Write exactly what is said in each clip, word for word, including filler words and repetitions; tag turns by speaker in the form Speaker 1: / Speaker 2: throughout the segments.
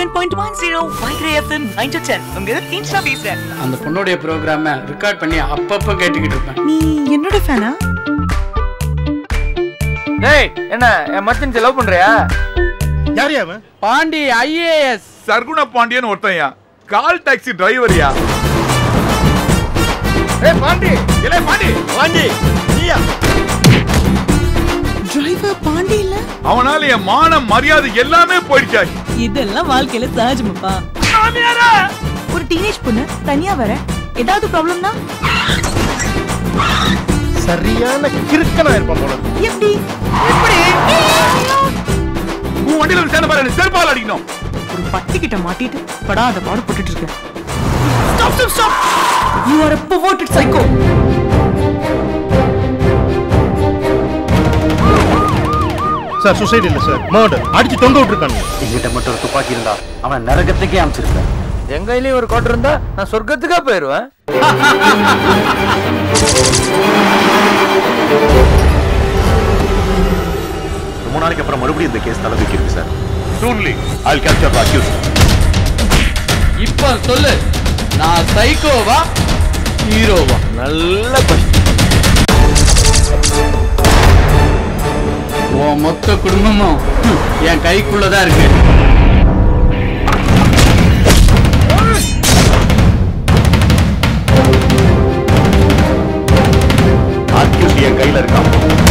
Speaker 1: Nine point one zero Vaigai FM nine to ten உங்க Insta பேசுறேன்.
Speaker 2: அந்த பொண்ணுடைய ப்ரோக்ராமை ரெக்கார்ட் பண்ணி அப்பப்போ கேட்டுக்கிட்டு இருப்பேன்.
Speaker 1: நீ என்னோட ஃபேனா?
Speaker 3: டேய் என்ன என் மச்சான் லவ் பண்றியா?
Speaker 4: யார் அவன்?
Speaker 2: பாண்டி ஐஏஎஸ்
Speaker 5: சர்குண பாண்டியன் ஒருத்தன்யா, கால் டாக்ஸி டிரைவர்யா.
Speaker 3: ஏய் பாண்டி, ஏலே பாண்டி,
Speaker 4: பாண்டி நீயா?
Speaker 1: டிரைவர் பாண்டி இல்ல?
Speaker 5: அவனால என் மானம் மரியாதை எல்லாமே போயிடுச்சா.
Speaker 1: இதெல்லாம் வாழ்க்கையில சகஜமாப்பா. ஒரு டீனேஜ் பொண்ணு தனியா வர ஏதாவது ப்ராப்ளம்னா
Speaker 4: சரியான கிறுக்கனா இருப்பான் போல.
Speaker 1: எப்படி
Speaker 5: எப்படி உன் வண்டியில ஒரு சேன பாரு, செருப்பால் அடிக்கணும்.
Speaker 1: ஒரு பட்டி கிட்ட மாட்டிட்டு படாத பாடு போட்டுட்டு இருக்க. Stop stop stop, you are a perverted psycho.
Speaker 4: Sir suicide இல்ல சார், மர்டர். அடிச்சு தொங்க விட்டுருக்காங்க.
Speaker 6: எங்கிட்ட மட்டும் ஒரு துப்பாக்கி இருந்தா அவன் நரகத்துக்கே அனுப்பிச்சிருப்பேன்.
Speaker 3: எங்க கையிலயும் ஒரு கோட்டர் இருந்தா நான் சொர்க்கத்துக்கா போயிருவேன்.
Speaker 6: ரொம்ப நாளைக்கு அப்புறம் மறுபடியும் இந்த கேஸ் தலைவிக்கு இருக்கு sir.
Speaker 5: Soonly
Speaker 6: I'll capture the accused.
Speaker 2: இப்போ சொல்லு, நான் சைக்கோவா ஹீரோவா?
Speaker 3: நல்ல கொஸ்டின்.
Speaker 2: உன் மொத்த குடும்பமும் என் கைக்குள்ளதான் இருக்கு.
Speaker 6: accused என் கையில இருக்கான்.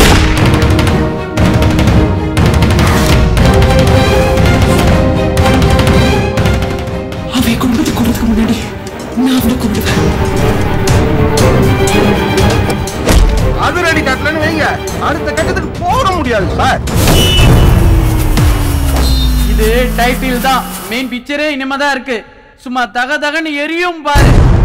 Speaker 1: அவை குடும்பத்தை கொள்றதுக்கு முன்னாடி நான் அவனை கொண்டுவேன்.
Speaker 4: அதிரடி கட்டலன்னு வைங்க, அடுத்த கட்டத்துக்கு போக முடியாது சார்.
Speaker 2: இது டைட்டில் தான், மெயின் பிக்சரே இனிமேதான் இருக்கு. சும்மா தக தகன்னு எரியும் பாரு.